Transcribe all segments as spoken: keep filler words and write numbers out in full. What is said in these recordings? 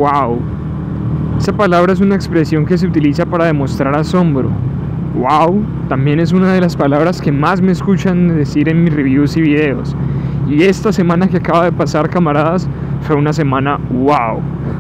wow. Esa palabra es una expresión que se utiliza para demostrar asombro. Wow también es una de las palabras que más me escuchan decir en mis reviews y videos. Y esta semana que acaba de pasar, camaradas, fue una semana wow.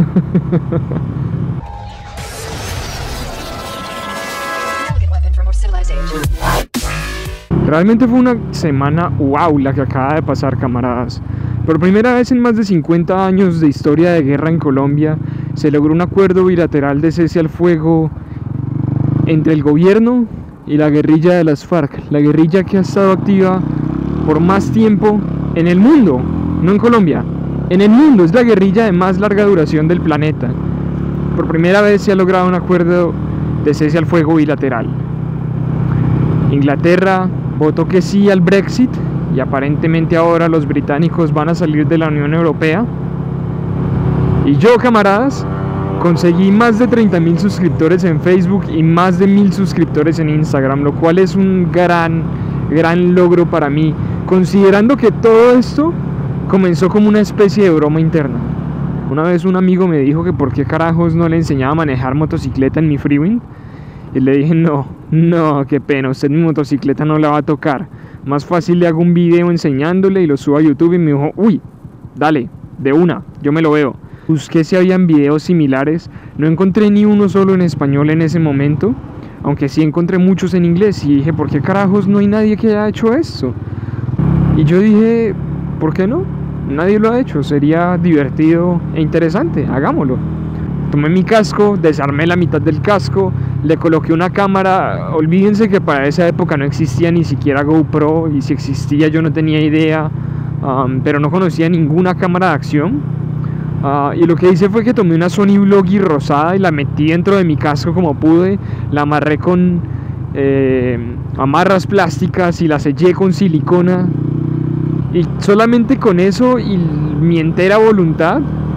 Realmente fue una semana wow la que acaba de pasar, camaradas. Por primera vez en más de cincuenta años de historia de guerra en Colombia, se logró un acuerdo bilateral de cese al fuego entre el gobierno y la guerrilla de las FARC, la guerrilla que ha estado activa por más tiempo en el mundo, no en Colombia, en el mundo. Es la guerrilla de más larga duración del planeta. Por primera vez se ha logrado un acuerdo de cese al fuego bilateral. Inglaterra votó que sí al Brexit y aparentemente ahora los británicos van a salir de la Unión Europea. Y yo, camaradas, conseguí más de treinta mil suscriptores en Facebook y más de mil suscriptores en Instagram, lo cual es un gran, gran logro para mí, considerando que todo esto comenzó como una especie de broma interna. Una vez un amigo me dijo que por qué carajos no le enseñaba a manejar motocicleta en mi Freewind, y le dije no, no, qué pena, usted mi motocicleta no la va a tocar, más fácil le hago un video enseñándole y lo subo a YouTube. Y me dijo, uy, dale, de una, yo me lo veo. Busqué si habían videos similares, no encontré ni uno solo en español en ese momento, aunque sí encontré muchos en inglés, y dije, ¿por qué carajos no hay nadie que haya hecho esto? Y yo dije, ¿por qué no? Nadie lo ha hecho, sería divertido e interesante, hagámoslo. Tomé mi casco, desarmé la mitad del casco, le coloqué una cámara. Olvídense que para esa época no existía ni siquiera GoPro, y si existía yo no tenía idea, um, pero no conocía ninguna cámara de acción. Uh, y lo que hice fue que tomé una Sony Blogi rosada y la metí dentro de mi casco como pude, la amarré con eh, amarras plásticas y la sellé con silicona, y solamente con eso y mi entera voluntad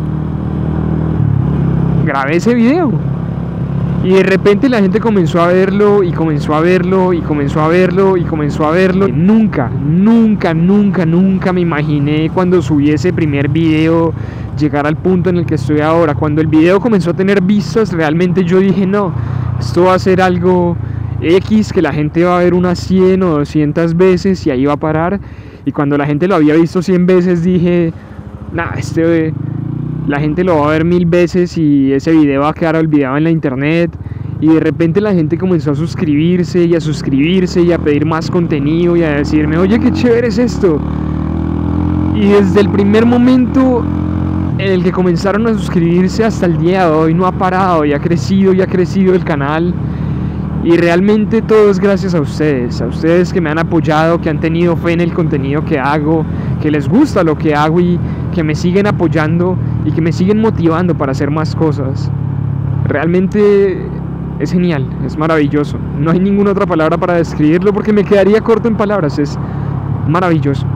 grabé ese video. Y de repente la gente comenzó a verlo y comenzó a verlo y comenzó a verlo y comenzó a verlo. Nunca, nunca, nunca, nunca me imaginé cuando subí ese primer video llegar al punto en el que estoy ahora. Cuando el video comenzó a tener vistas, realmente yo dije, no, esto va a ser algo X, que la gente va a ver unas cien o doscientas veces y ahí va a parar. Y cuando la gente lo había visto cien veces, dije, nah, este... la gente lo va a ver mil veces y ese video va a quedar olvidado en la internet. Y de repente la gente comenzó a suscribirse y a suscribirse y a pedir más contenido y a decirme, oye, qué chévere es esto. Y desde el primer momento en el que comenzaron a suscribirse hasta el día de hoy no ha parado, y ha crecido y ha crecido el canal. Y realmente todo es gracias a ustedes, a ustedes que me han apoyado, que han tenido fe en el contenido que hago, que les gusta lo que hago y que me siguen apoyando y que me siguen motivando para hacer más cosas. Realmente es genial, es maravilloso. No hay ninguna otra palabra para describirlo porque me quedaría corto en palabras. Es maravilloso.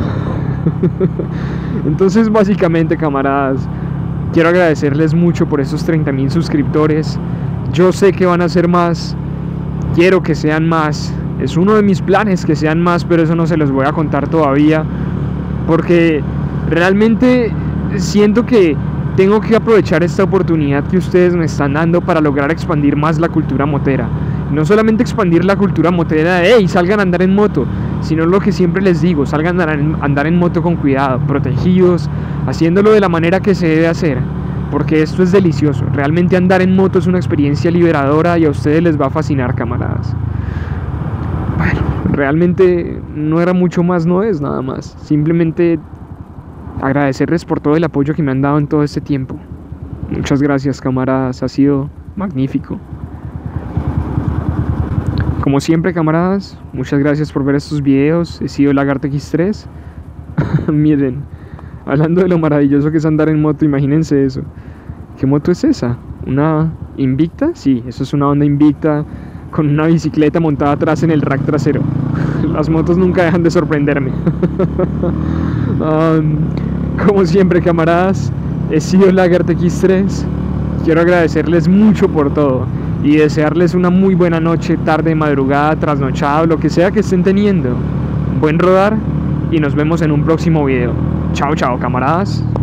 Entonces, básicamente, camaradas, quiero agradecerles mucho por esos treinta mil suscriptores. Yo sé que van a ser más. Quiero que sean más. Es uno de mis planes que sean más, pero eso no se los voy a contar todavía, porque realmente siento que tengo que aprovechar esta oportunidad que ustedes me están dando para lograr expandir más la cultura motera. No solamente expandir la cultura motera de, hey, salgan a andar en moto, sino lo que siempre les digo, salgan a andar en, andar en moto con cuidado, protegidos, haciéndolo de la manera que se debe hacer, porque esto es delicioso. Realmente andar en moto es una experiencia liberadora y a ustedes les va a fascinar, camaradas. Bueno, realmente no era mucho más, no es nada más. Simplemente agradecerles por todo el apoyo que me han dado en todo este tiempo. Muchas gracias, camaradas, ha sido magnífico. Como siempre, camaradas, muchas gracias por ver estos videos. He sido Lagarto equis tres. Miren, hablando de lo maravilloso que es andar en moto, imagínense eso. ¿Qué moto es esa? ¿Una Invicta? Sí, eso es una Honda Invicta con una bicicleta montada atrás en el rack trasero. Las motos nunca dejan de sorprenderme. um, como siempre, camaradas, he sido Lagarto equis tres. Quiero agradecerles mucho por todo y desearles una muy buena noche, tarde, madrugada, trasnochado, lo que sea que estén teniendo. Buen rodar y nos vemos en un próximo video. Chao, chao, camaradas.